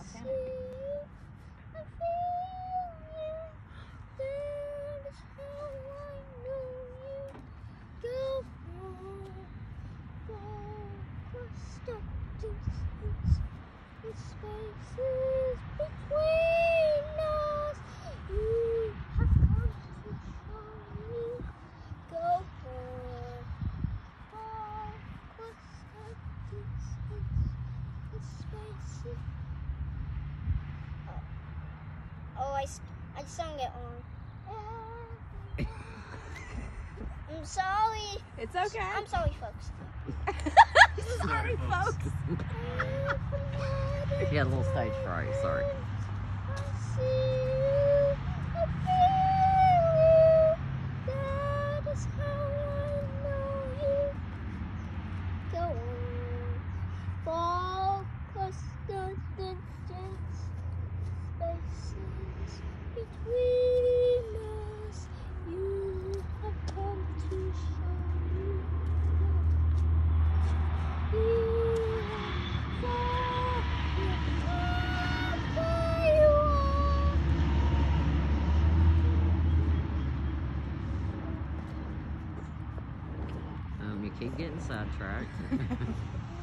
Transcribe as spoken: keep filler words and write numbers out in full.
Titanic. I feel you. That is how I know you. Go far, far across the distance. The spaces between us. You have come to show me. Go far, far across the distance. The spaces. Oh, oh I, I sung it on. I'm sorry. It's okay. I'm sorry, folks. Sorry, folks. You had a little stage fright, sorry. I see you, I feel you. That is how I know you. Go on, far across the distance, spaces between us. You have come to show me. You are far, wherever you are. Um, you keep getting sidetracked.